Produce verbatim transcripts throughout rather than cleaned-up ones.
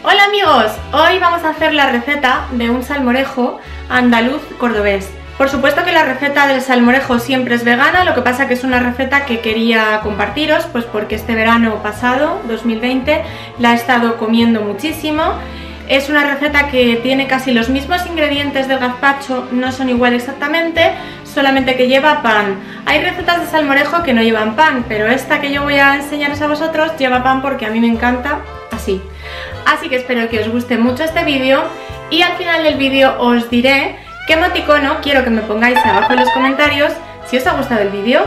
Hola amigos, hoy vamos a hacer la receta de un salmorejo andaluz cordobés. Por supuesto que la receta del salmorejo siempre es vegana, lo que pasa que es una receta que quería compartiros, pues porque este verano pasado, dos mil veinte, la he estado comiendo muchísimo. Es una receta que tiene casi los mismos ingredientes del gazpacho, no son igual exactamente, solamente que lleva pan. Hay recetas de salmorejo que no llevan pan, pero esta que yo voy a enseñaros a vosotros lleva pan porque a mí me encanta así. Así que espero que os guste mucho este vídeo y al final del vídeo os diré qué emoticono quiero que me pongáis abajo en los comentarios si os ha gustado el vídeo.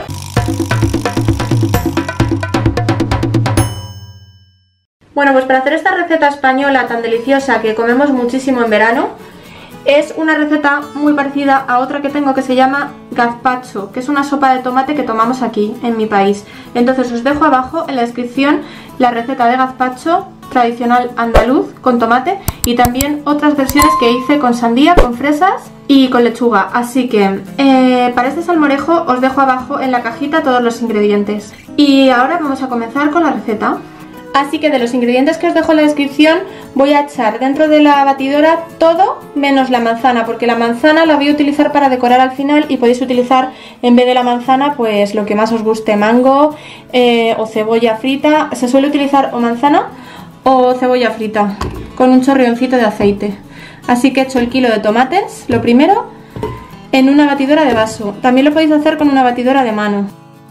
Bueno, pues para hacer esta receta española tan deliciosa que comemos muchísimo en verano, es una receta muy parecida a otra que tengo que se llama gazpacho, que es una sopa de tomate que tomamos aquí en mi país. Entonces os dejo abajo en la descripción la receta de gazpacho tradicional andaluz con tomate y también otras versiones que hice con sandía, con fresas y con lechuga. Así que eh, para este salmorejo os dejo abajo en la cajita todos los ingredientes. Y ahora vamos a comenzar con la receta. Así que de los ingredientes que os dejo en la descripción voy a echar dentro de la batidora todo menos la manzana, porque la manzana la voy a utilizar para decorar al final y podéis utilizar en vez de la manzana pues lo que más os guste, mango eh, o cebolla frita. Se suele utilizar o manzana o cebolla frita con un chorrioncito de aceite. Así que he hecho el kilo de tomates, lo primero, en una batidora de vaso. También lo podéis hacer con una batidora de mano.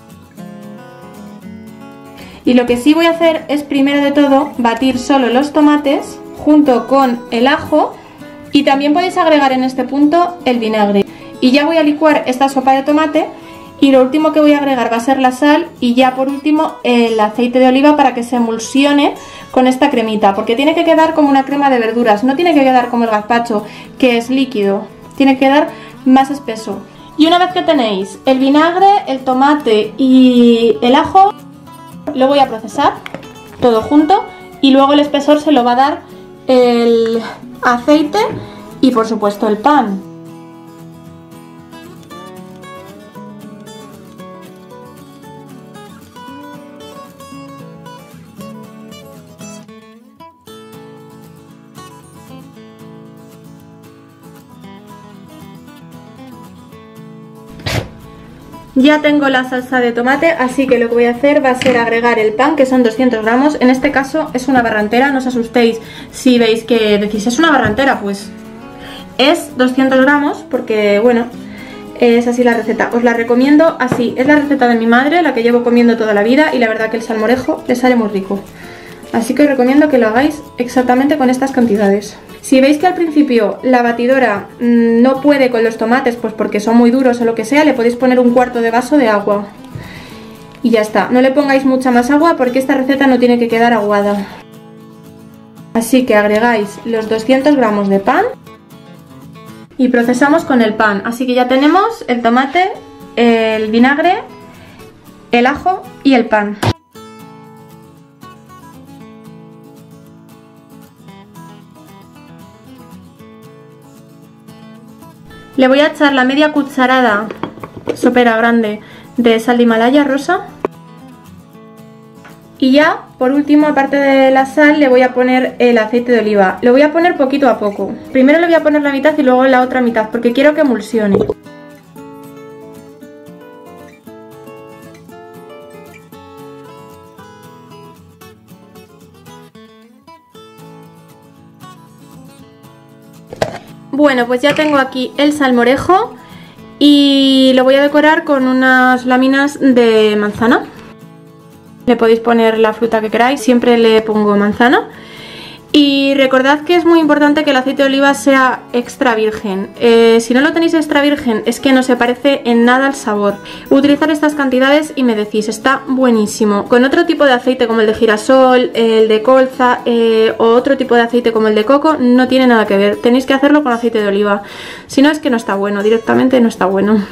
Y lo que sí voy a hacer es primero de todo batir solo los tomates junto con el ajo y también podéis agregar en este punto el vinagre. Y ya voy a licuar esta sopa de tomate y lo último que voy a agregar va a ser la sal y ya por último el aceite de oliva para que se emulsione con esta cremita, porque tiene que quedar como una crema de verduras, no tiene que quedar como el gazpacho que es líquido, tiene que quedar más espeso. Y una vez que tenéis el vinagre, el tomate y el ajo, lo voy a procesar todo junto y luego el espesor se lo va a dar el aceite y por supuesto el pan. Ya tengo la salsa de tomate, así que lo que voy a hacer va a ser agregar el pan, que son doscientos gramos. En este caso es una barra entera, no os asustéis si veis que decís es una barra entera, pues es doscientos gramos, porque bueno, es así la receta. Os la recomiendo así, es la receta de mi madre, la que llevo comiendo toda la vida y la verdad que el salmorejo le sale muy rico. Así que os recomiendo que lo hagáis exactamente con estas cantidades. Si veis que al principio la batidora mmm, no puede con los tomates, pues porque son muy duros o lo que sea, le podéis poner un cuarto de vaso de agua. Y ya está. No le pongáis mucha más agua porque esta receta no tiene que quedar aguada. Así que agregáis los doscientos gramos de pan y procesamos con el pan. Así que ya tenemos el tomate, el vinagre, el ajo y el pan. Le voy a echar la media cucharada sopera grande de sal de Himalaya rosa. Y ya, por último, aparte de la sal, le voy a poner el aceite de oliva. Lo voy a poner poquito a poco. Primero le voy a poner la mitad y luego la otra mitad, porque quiero que emulsione. Bueno, pues ya tengo aquí el salmorejo y lo voy a decorar con unas láminas de manzana. Le podéis poner la fruta que queráis, siempre le pongo manzana. Y recordad que es muy importante que el aceite de oliva sea extra virgen. Eh, si no lo tenéis extra virgen es que no se parece en nada al sabor. Utilizar estas cantidades y me decís, está buenísimo. Con otro tipo de aceite como el de girasol, el de colza eh, o otro tipo de aceite como el de coco no tiene nada que ver. Tenéis que hacerlo con aceite de oliva. Si no es que no está bueno, directamente no está bueno.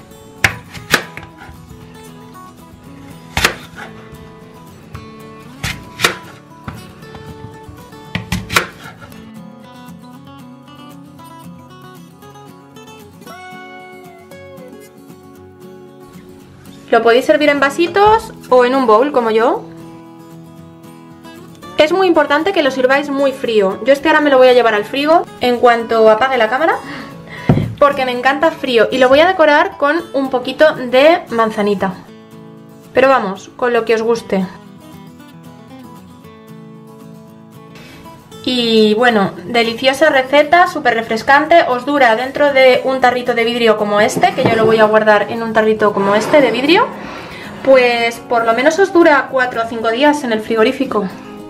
Lo podéis servir en vasitos o en un bowl como yo. Es muy importante que lo sirváis muy frío. Yo este ahora me lo voy a llevar al frigo en cuanto apague la cámara, porque me encanta frío, y lo voy a decorar con un poquito de manzanita. Pero vamos, con lo que os guste. Y bueno, deliciosa receta, súper refrescante, os dura dentro de un tarrito de vidrio como este, que yo lo voy a guardar en un tarrito como este de vidrio, pues por lo menos os dura cuatro o cinco días en el frigorífico.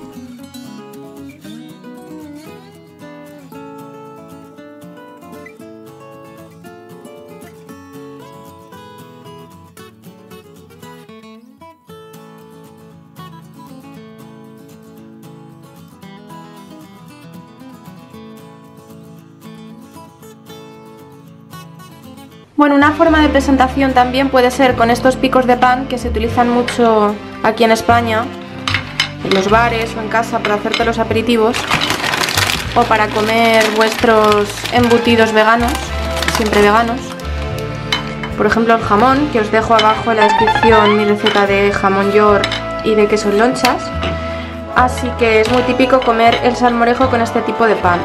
Bueno, una forma de presentación también puede ser con estos picos de pan que se utilizan mucho aquí en España, en los bares o en casa para hacerte los aperitivos, o para comer vuestros embutidos veganos, siempre veganos. Por ejemplo, el jamón, que os dejo abajo en la descripción mi receta de jamón york y de queso en lonchas. Así que es muy típico comer el salmorejo con este tipo de pan.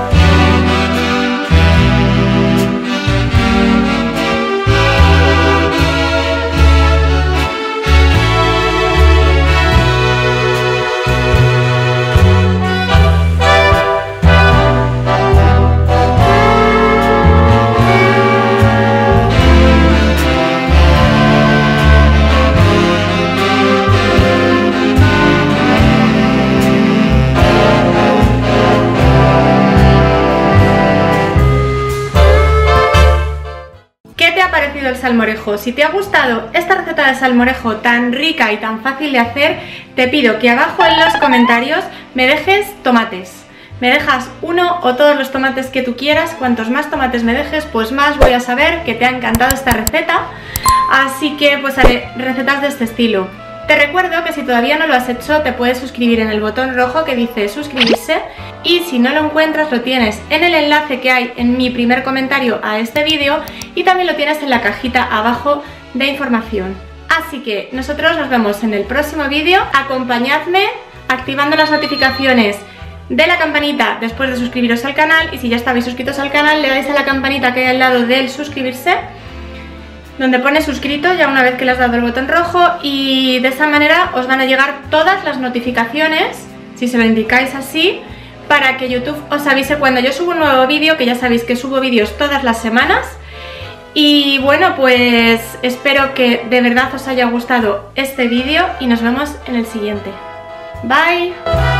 El salmorejo. Si te ha gustado esta receta de salmorejo tan rica y tan fácil de hacer, te pido que abajo en los comentarios me dejes tomates. Me dejas uno o todos los tomates que tú quieras. Cuantos más tomates me dejes, pues más voy a saber que te ha encantado esta receta. Así que pues haré recetas de este estilo. Te recuerdo que si todavía no lo has hecho, te puedes suscribir en el botón rojo que dice suscribirse, y si no lo encuentras lo tienes en el enlace que hay en mi primer comentario a este vídeo, y también lo tienes en la cajita abajo de información. Así que nosotros nos vemos en el próximo vídeo. Acompañadme activando las notificaciones de la campanita después de suscribiros al canal, y si ya estabais suscritos al canal le dais a la campanita que hay al lado del suscribirse, donde pone suscrito ya una vez que le has dado el botón rojo, y de esa manera os van a llegar todas las notificaciones, si se lo indicáis así, para que YouTube os avise cuando yo subo un nuevo vídeo, que ya sabéis que subo vídeos todas las semanas. Y bueno, pues espero que de verdad os haya gustado este vídeo y nos vemos en el siguiente. Bye.